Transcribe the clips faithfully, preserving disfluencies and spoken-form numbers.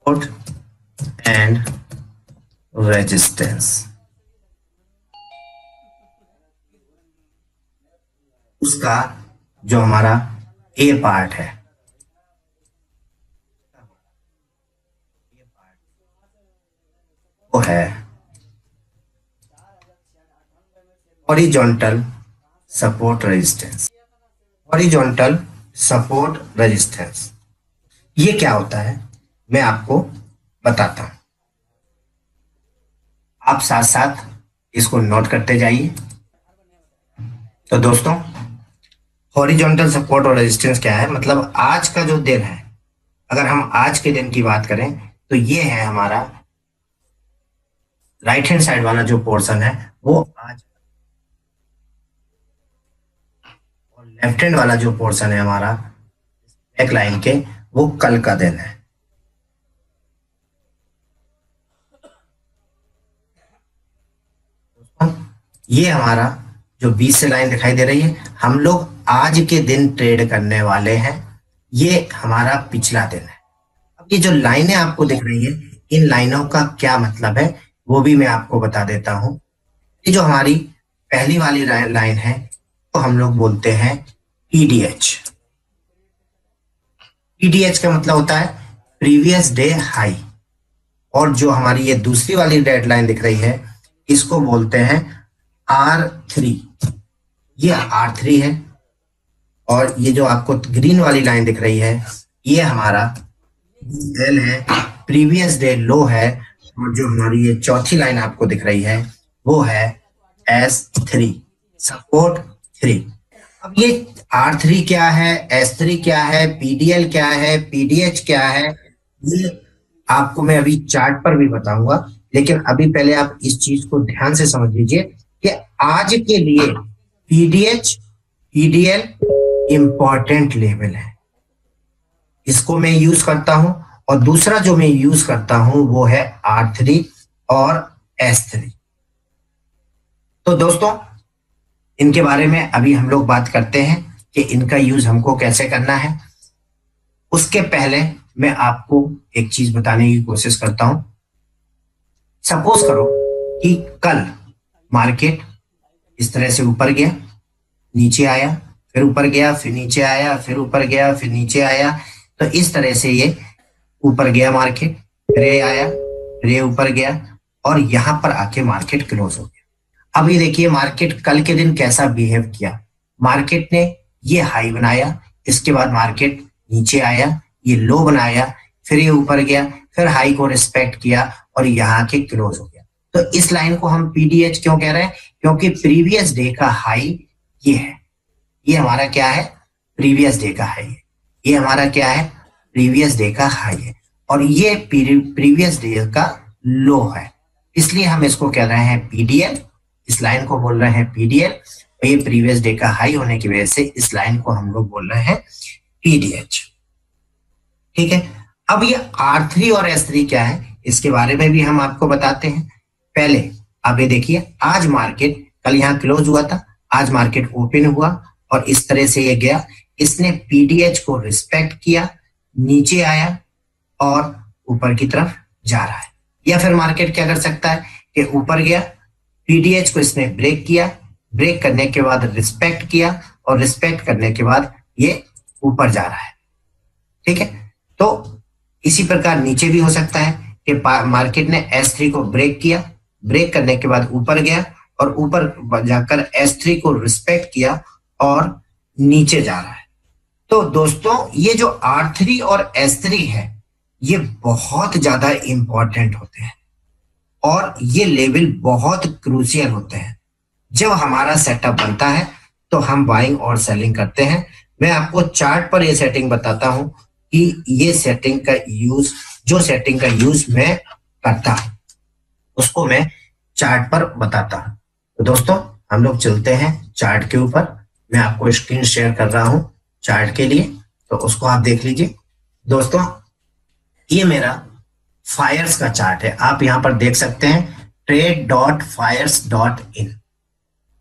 Support and resistance. उसका जो हमारा ए पार्ट है वो है horizontal support resistance. Horizontal support resistance ये क्या होता है मैं आपको बताता हूं, आप साथ साथ इसको नोट करते जाइए। तो दोस्तों हॉरिजॉन्टल सपोर्ट और रेजिस्टेंस क्या है, मतलब आज का जो दिन है, अगर हम आज के दिन की बात करें तो ये है हमारा राइट हैंड साइड वाला जो पोर्शन है वो आज, और लेफ्ट हैंड वाला जो पोर्शन है हमारा बैक लाइन के वो कल का दिन है। ये हमारा जो बीच से लाइन दिखाई दे रही है, हम लोग आज के दिन ट्रेड करने वाले हैं, ये हमारा पिछला दिन है। अब ये जो लाइनें आपको दिख रही है, इन लाइनों का क्या मतलब है वो भी मैं आपको बता देता हूं। ये जो हमारी पहली वाली लाइन है तो हम लोग बोलते हैं पीडीएच। पीडीएच का मतलब होता है प्रीवियस डे हाई, और जो हमारी ये दूसरी वाली रेड लाइन दिख रही है इसको बोलते हैं आर थ्री। ये आर थ्री है, और ये जो आपको ग्रीन वाली लाइन दिख रही है ये हमारा एल है, प्रीवियस डे लो है, और जो हमारी ये चौथी लाइन आपको दिख रही है वो है एस थ्री, सपोर्ट थ्री। अब ये आर थ्री क्या है, एस थ्री क्या है, पीडीएल क्या है, पीडीएच क्या है, ये आपको मैं अभी चार्ट पर भी बताऊंगा, लेकिन अभी पहले आप इस चीज को ध्यान से समझ लीजिए कि आज के लिए पीडीएच पीडीएल इंपॉर्टेंट लेवल है, इसको मैं यूज करता हूं। और दूसरा जो मैं यूज करता हूं वो है आर थ्री और एस थ्री। तो दोस्तों इनके बारे में अभी हम लोग बात करते हैं कि इनका यूज हमको कैसे करना है। उसके पहले मैं आपको एक चीज बताने की कोशिश करता हूं। सपोज करो कि कल मार्केट इस तरह से ऊपर गया, नीचे आया, फिर ऊपर गया, फिर नीचे आया, फिर ऊपर गया, फिर नीचे आया, तो इस तरह से ये ऊपर गया मार्केट, फिर ये आया, फिर ये ऊपर गया, और यहां पर आके मार्केट क्लोज हो गया। अब ये देखिए मार्केट कल के दिन कैसा बिहेव किया। मार्केट ने ये हाई बनाया, इसके बाद मार्केट नीचे आया, ये लो बनाया, फिर ये ऊपर गया, फिर हाई को रिस्पेक्ट किया और यहाँ के क्लोज हो गया। तो इस लाइन को हम पीडीएच क्यों कह रहे हैं, क्योंकि प्रीवियस डे का हाई ये है, ये हमारा क्या है, प्रीवियस डे का हाई है, ये हमारा क्या है, प्रीवियस डे का हाई है, और ये प्रीवियस डे का लो है, इसलिए हम इसको कह रहे हैं पीडीएल। इस लाइन को बोल रहे हैं पीडीएल, और ये प्रीवियस डे का हाई होने की वजह से इस लाइन को हम लोग बोल रहे हैं पीडीएच। ठीक है, अब ये आर थ्री और एस थ्री क्या है इसके बारे में भी हम आपको बताते हैं। पहले अब ये देखिए, आज मार्केट कल यहाँ क्लोज हुआ था, आज मार्केट ओपन हुआ और इस तरह से ये गया, इसने पीडीएच को रिस्पेक्ट किया, नीचे आया और ऊपर की तरफ जा रहा है। या फिर मार्केट क्या कर सकता है कि ऊपर गया, पीडीएच को इसने ब्रेक किया, ब्रेक करने के बाद रिस्पेक्ट किया, और रिस्पेक्ट करने के बाद ये ऊपर जा रहा है। ठीक है, तो इसी प्रकार नीचे भी हो सकता है कि मार्केट ने एस थ्री को ब्रेक किया, ब्रेक करने के बाद ऊपर गया और ऊपर जाकर एस थ्री को रिस्पेक्ट किया और नीचे जा रहा है। तो दोस्तों ये जो आर थ्री और एस थ्री है ये बहुत ज्यादा इंपॉर्टेंट होते हैं, और ये लेवल बहुत क्रूशियल होते हैं। जब हमारा सेटअप बनता है तो हम बाइंग और सेलिंग करते हैं। मैं आपको चार्ट पर ये सेटिंग बताता हूं कि ये सेटिंग का यूज, जो सेटिंग का यूज मैं करता हूं उसको मैं चार्ट पर बताता हूं। तो दोस्तों हम लोग चलते हैं चार्ट के ऊपर। मैं आपको स्क्रीन शेयर कर रहा हूं चार्ट के लिए, तो उसको आप देख लीजिए। दोस्तों ये मेरा फायर्स का चार्ट है, आप यहां पर देख सकते हैं trade dot Fyers dot in.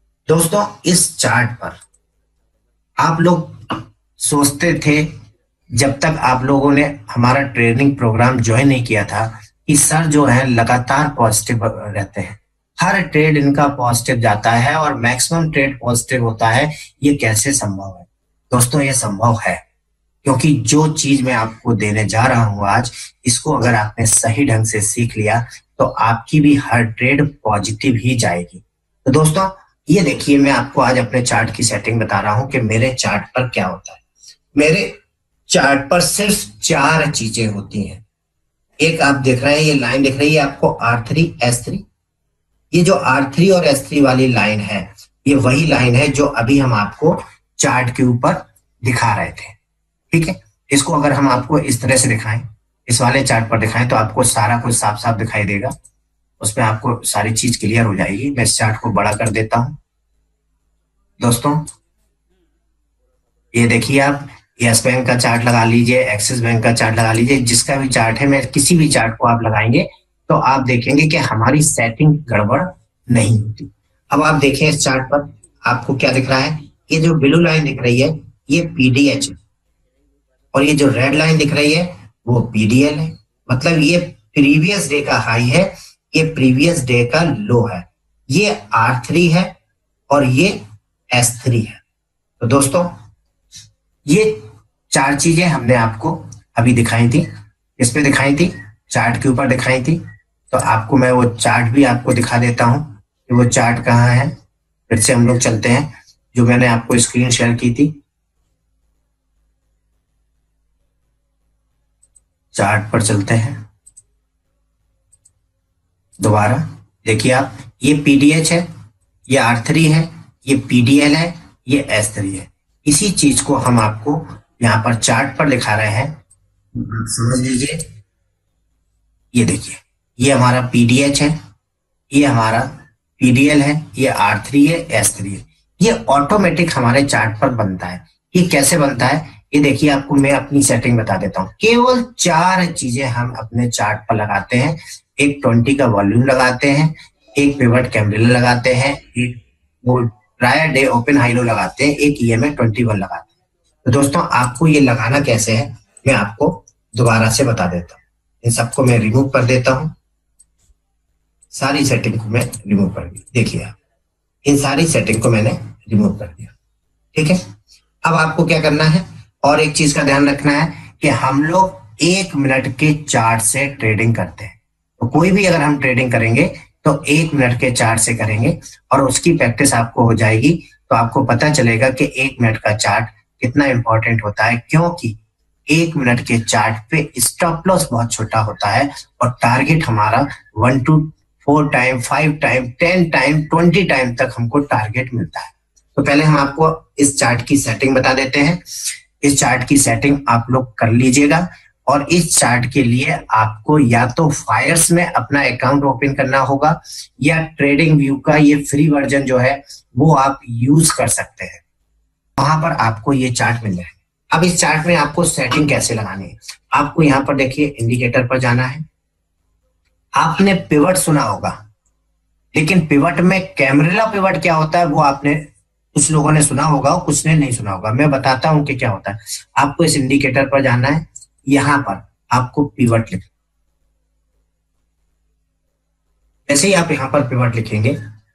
दोस्तों इस चार्ट पर आप लोग सोचते थे जब तक आप लोगों ने हमारा ट्रेनिंग प्रोग्राम ज्वाइन नहीं किया था कि सर जो है लगातार पॉजिटिव रहते हैं, हर ट्रेड इनका पॉजिटिव जाता है और मैक्सिमम ट्रेड पॉजिटिव होता है, ये कैसे संभव है? दोस्तों ये संभव है क्योंकि जो चीज मैं आपको देने जा रहा हूं आज, इसको अगर आपने सही ढंग से सीख लिया तो आपकी भी हर ट्रेड पॉजिटिव ही जाएगी। तो दोस्तों ये देखिए, मैं आपको आज अपने चार्ट की सेटिंग बता रहा हूं कि मेरे चार्ट पर क्या होता है। मेरे चार्ट पर सिर्फ चार चीजें होती हैं। एक आप देख रहे हैं, ये लाइन दिख रही है आपको आर थ्री एस थ्री। ये जो आर थ्री और एस थ्री वाली लाइन है, ये वही लाइन है जो अभी हम आपको चार्ट के ऊपर दिखा रहे थे। ठीक है, इसको अगर हम आपको इस तरह से दिखाएं, इस वाले चार्ट पर दिखाएं, तो आपको सारा कुछ साफ साफ दिखाई देगा, उसमें आपको सारी चीज क्लियर हो जाएगी। मैं इस चार्ट को बड़ा कर देता हूं। दोस्तों ये देखिए, आप यस बैंक का चार्ट लगा लीजिए, एक्सिस बैंक का चार्ट लगा लीजिए, जिसका भी चार्ट है, मैं किसी भी चार्ट को आप लगाएंगे तो आप देखेंगे कि हमारी सेटिंग गड़बड़ नहीं होती। अब आप देखें इस चार्ट पर आपको क्या दिख रहा है, ये जो ब्लू लाइन दिख रही है ये पीडीएच है और ये जो रेड लाइन दिख रही है वो पीडीएल है। मतलब ये प्रीवियस डे का हाई है, ये प्रीवियस डे का लो है, ये आर थ्री है और ये एस थ्री है। तो दोस्तों ये चार चीजें हमने आपको अभी दिखाई थी, इस पे दिखाई थी, चार्ट के ऊपर दिखाई थी। तो आपको मैं वो चार्ट भी आपको दिखा देता हूं कि वो चार्ट कहाँ है। फिर से हम लोग चलते हैं, जो मैंने आपको स्क्रीन शेयर की थी, चार्ट पर चलते हैं दोबारा। देखिए आप, ये पीडीएच है, ये आर थ्री है, ये पीडीएल है, ये एस थ्री है। इसी चीज को हम आपको यहाँ पर चार्ट पर दिखा रहे हैं, समझ लीजिए। ये देखिए, ये हमारा पीडीएच है, ये हमारा पीडीएल है, ये आर थ्री है, एस थ्री है। ये ऑटोमेटिक हमारे चार्ट पर बनता है। ये कैसे बनता है, ये देखिए, आपको मैं अपनी सेटिंग बता देता हूँ। केवल चार चीजें हम अपने चार्ट पर लगाते हैं। एक ट्वेंटी का वॉल्यूम लगाते हैं, एक पिवट कैंडल लगाते हैं, एक वो prior day open high low लगाते हैं, एक ईएमए ट्वेंटी वन लगाते हैं। तो दोस्तों आपको ये लगाना कैसे है मैं आपको दोबारा से बता देता हूँ। इन सबको मैं रिमूव कर देता हूँ, सारी सेटिंग को मैं रिमूव कर दी। देखिए आप, इन सारी सेटिंग को मैंने रिमूव कर दिया। ठीक है, अब आपको क्या करना है, और एक चीज का ध्यान रखना है कि हम लोग एक मिनट के चार्ट से ट्रेडिंग करते हैं। तो कोई भी अगर हम ट्रेडिंग करेंगे तो एक मिनट के चार्ट से करेंगे और उसकी प्रैक्टिस आपको हो जाएगी। तो आपको पता चलेगा कि एक मिनट का चार्ट कितना इंपॉर्टेंट होता है, क्योंकि एक मिनट के चार्ट पे स्टॉप लॉस बहुत छोटा होता है और टारगेट हमारा one two four time, five time, ten time, twenty time तक हमको टारगेट मिलता है। तो पहले हम आपको इस चार्ट की सेटिंग बता देते हैं। इस चार्ट की सेटिंग आप लोग कर लीजिएगा और इस चार्ट के लिए आपको या तो फायर्स में अपना अकाउंट ओपन करना होगा या ट्रेडिंग व्यू का ये फ्री वर्जन जो है वो आप यूज कर सकते हैं, वहां पर आपको ये चार्ट मिल जाएगा। अब इस चार्ट में आपको सेटिंग कैसे लगानी है, आपको यहाँ पर देखिए इंडिकेटर पर जाना है। आपने पिवट सुना होगा, लेकिन पिवट में कैमरेला पिवट क्या होता है वो आपने कुछ लोगों ने सुना होगा और कुछ ने नहीं सुना होगा। मैं बताता हूं कि क्या होता है। आपको इस इंडिकेटर पर जाना है, यहां पर आपको पिवट लिखना। जैसे ही आप यहां पर पिवट लिखेंगे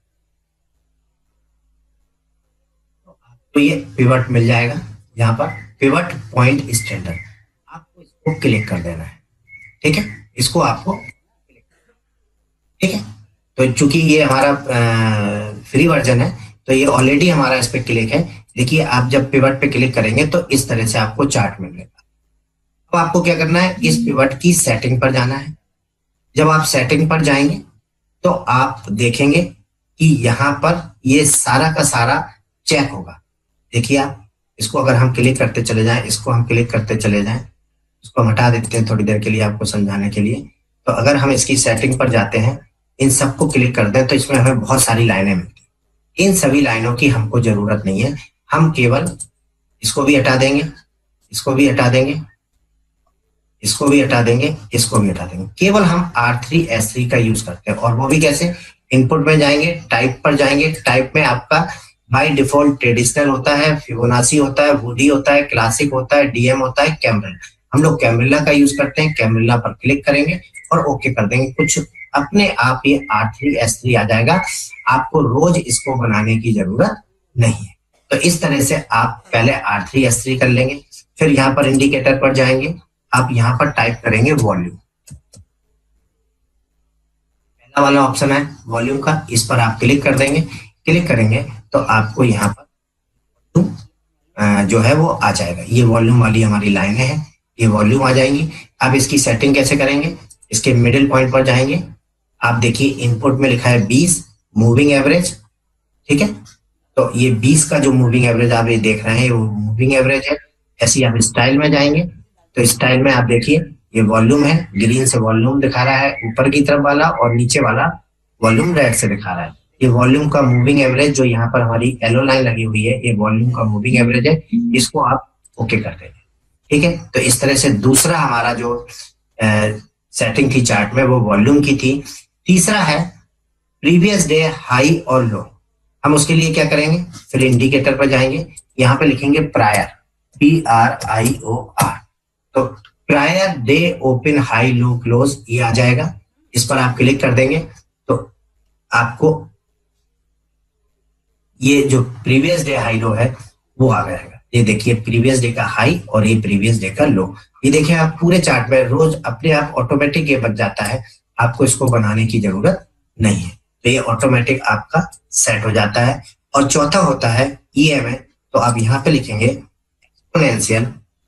तो ये पिवट मिल जाएगा। यहाँ पर पिवट पॉइंट स्टैंडर्ड, आपको इसको क्लिक कर देना है। ठीक है, इसको आपको, ठीक है। तो चूंकि ये हमारा फ्री वर्जन है तो ये ऑलरेडी हमारा इस पे क्लिक है। देखिए आप जब पिवट पे क्लिक करेंगे तो इस तरह से आपको चार्ट मिलेगा। अब आपको क्या करना है, इस पिवट की सेटिंग पर जाना है। जब आप सेटिंग पर जाएंगे तो आप देखेंगे कि यहाँ पर ये सारा का सारा चेक होगा। देखिए आप इसको अगर हम क्लिक करते चले जाएं, इसको हम क्लिक करते चले जाएं, इसको हम हटा देते हैं थोड़ी देर के लिए आपको समझाने के लिए। तो अगर हम इसकी सेटिंग पर जाते हैं, इन सबको क्लिक कर दें तो इसमें हमें बहुत सारी लाइनें मिलती हैं। इन सभी लाइनों की हमको जरूरत नहीं है, हम केवल इसको भी हटा देंगे, इसको भी हटा देंगे, इसको भी हटा देंगे, इसको भी हटा देंगे। केवल हम आर थ्री एस थ्री का यूज करते हैं, और वो भी कैसे, इनपुट में जाएंगे, टाइप पर जाएंगे, टाइप में आपका बाय डिफॉल्ट ट्रेडिशनल होता है, फिबोनाची होता है, वुडी होता है, क्लासिक होता है, डीएम होता है, कैम्ब्रिल। हम लोग कैम्ब्रिला का यूज करते हैं। कैम्ब्रिला पर क्लिक करेंगे और ओके कर देंगे। कुछ अपने आप ये आर थ्री एस थ्री आ जाएगा। आपको रोज इसको बनाने की जरूरत नहीं है। तो इस तरह से आप पहले आर थ्री एस थ्री कर लेंगे। फिर यहाँ पर इंडिकेटर पर जाएंगे, आप यहाँ पर टाइप करेंगे वॉल्यूम। पहला वाला ऑप्शन है वॉल्यूम का, इस पर आप क्लिक कर देंगे। क्लिक करेंगे तो आपको यहाँ पर जो है वो आ जाएगा। ये वॉल्यूम वाली हमारी लाइनें हैं, ये वॉल्यूम आ जाएंगी। अब इसकी सेटिंग कैसे करेंगे, इसके मिडिल पॉइंट पर जाएंगे। आप देखिए इनपुट में लिखा है बीस मूविंग एवरेज, ठीक है। तो ये बीस का जो मूविंग एवरेज आप ये देख रहे हैं वो मूविंग एवरेज है। ऐसे ही आप स्टाइल में जाएंगे तो स्टाइल में आप देखिए ये वॉल्यूम है, ग्रीन से वॉल्यूम दिखा रहा है ऊपर की तरफ वाला, और नीचे वाला वॉल्यूम रेड से दिखा रहा है। ये वॉल्यूम का मूविंग एवरेज जो यहाँ पर हमारी येलो लाइन लगी हुई है, ये वॉल्यूम का मूविंग एवरेज है। इसको आप ओके कर देंगे, ठीक है। तो इस तरह से दूसरा हमारा जो ए, सेटिंग थी चार्ट में वो वॉल्यूम की थी। तीसरा है प्रीवियस डे हाई और लो। हम उसके लिए क्या करेंगे, फिर इंडिकेटर पर जाएंगे, यहाँ पे लिखेंगे prior, P R I O R. तो prior day open high low close ये आ जाएगा। इस पर आप क्लिक कर देंगे तो आपको ये जो प्रीवियस डे हाई लो है वो आ जाएगा। ये देखिए प्रीवियस डे का हाई और ये प्रीवियस डे का लो। ये देखिए आप पूरे चार्ट में रोज अपने आप ऑटोमेटिक ये बच जाता है, आपको इसको बनाने की जरूरत नहीं है। तो ये ऑटोमेटिक आपका सेट हो जाता है। और चौथा होता है ई एम ए। तो आप यहाँ पे लिखेंगे एक्सपोनेंशियल।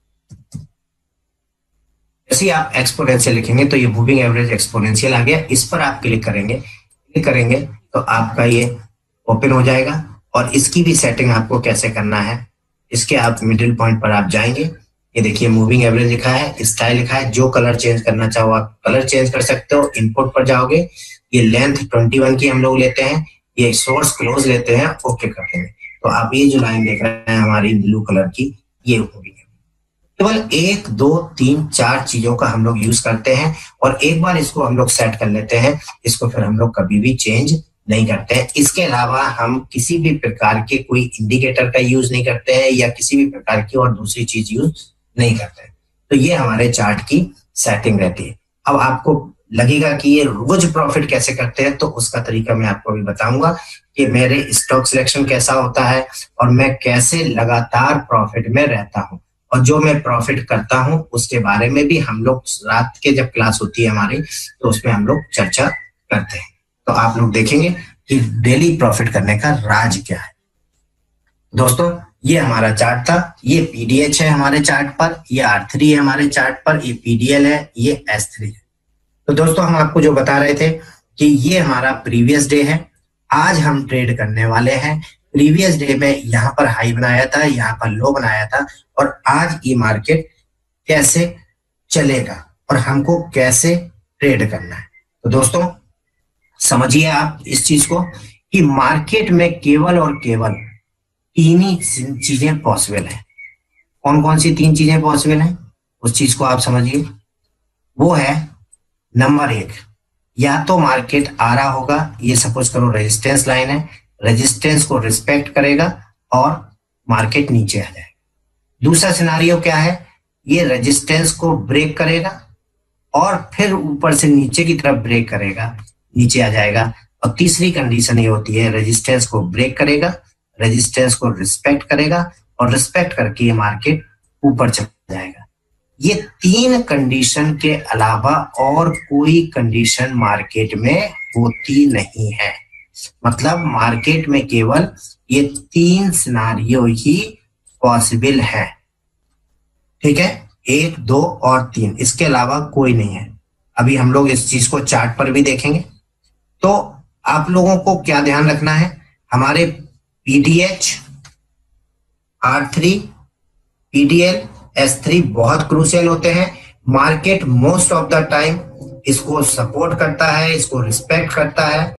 जैसे आप एक्सपोनेंशियल लिखेंगे तो ये मूविंग एवरेज एक्सपोनेंशियल आ गया। इस पर आप क्लिक करेंगे, क्लिक करेंगे तो आपका ये ओपन हो जाएगा। और इसकी भी सेटिंग आपको कैसे करना है, इसके आप मिडिल पॉइंट पर आप जाएंगे। ये देखिए मूविंग एवरेज लिखा है, स्टाइल लिखा है। जो कलर चेंज करना चाहो आप कलर चेंज कर सकते हो। इनपुट पर जाओगे, ये लेंथ इक्कीस की हम लोग लेते हैं, ये सोर्स क्लोज लेते हैं, ओके कर देंगे। तो आप ये जो लाइन देख रहे हैं हमारी ब्लू कलर की, ये मूविंग है। केवल एक दो तीन चार चीजों का हम लोग यूज करते हैं और एक बार इसको हम लोग सेट कर लेते हैं, इसको फिर हम लोग कभी भी चेंज नहीं करते हैं। इसके अलावा हम किसी भी प्रकार के कोई इंडिकेटर का यूज नहीं करते हैं या किसी भी प्रकार की और दूसरी चीज यूज नहीं करते। तो ये हमारे चार्ट की सेटिंग रहती है। अब आपको लगेगा कि ये रोज प्रॉफिट कैसे करते हैं, तो उसका तरीका मैं आपको अभी बताऊंगा कि मेरे स्टॉक सिलेक्शन कैसा होता है और मैं कैसे लगातार प्रॉफिट में रहता हूं। और जो मैं प्रॉफिट करता हूं उसके बारे में भी हम लोग रात के जब क्लास होती है हमारी तो उसमें हम लोग चर्चा करते हैं। तो आप लोग देखेंगे कि डेली प्रॉफिट करने का राज क्या है। दोस्तों ये हमारा चार्ट था, ये पीडीएच है हमारे चार्ट पर, ये आर थ्री है हमारे चार्ट पर, ये पीडीएल है, ये एस थ्री है। तो दोस्तों हम आपको जो बता रहे थे कि ये हमारा प्रीवियस डे है। आज हम ट्रेड करने वाले हैं। प्रीवियस डे में यहाँ पर हाई बनाया था, यहाँ पर लो बनाया था, और आज ये मार्केट कैसे चलेगा और हमको कैसे ट्रेड करना है। तो दोस्तों समझिए आप इस चीज को कि मार्केट में केवल और केवल तीन ही चीजें पॉसिबल है। कौन कौन सी तीन चीजें पॉसिबल हैं उस चीज को आप समझिए। वो है नंबर एक, या तो मार्केट आ रहा होगा, ये सपोज करो रेजिस्टेंस लाइन है, रेजिस्टेंस को रिस्पेक्ट करेगा और मार्केट नीचे आ जाएगा। दूसरा सिनारियो क्या है, ये रेजिस्टेंस को ब्रेक करेगा और फिर ऊपर से नीचे की तरफ ब्रेक करेगा, नीचे आ जाएगा। और तीसरी कंडीशन ये होती है रेजिस्टेंस को ब्रेक करेगा, रेजिस्टेंस को रिस्पेक्ट करेगा और रिस्पेक्ट करके ये मार्केट ऊपर चला जाएगा। ये तीन कंडीशन के अलावा और कोई कंडीशन मार्केट में होती नहीं है। मतलब मार्केट में केवल ये तीन सिनारियो ही पॉसिबल है, ठीक है, एक, दो और तीन, इसके अलावा कोई नहीं है। अभी हम लोग इस चीज को चार्ट पर भी देखेंगे। तो आप लोगों को क्या ध्यान रखना है, हमारे PDH, R three, PDL, S three बहुत क्रूशियल होते हैं। Market most of the time इसको सपोर्ट करता है, इसको रिस्पेक्ट करता है।